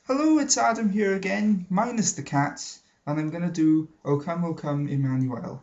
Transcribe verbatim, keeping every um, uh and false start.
Hello, it's Adam here again, minus the cats, and I'm gonna do O Come, O Come, Emmanuel.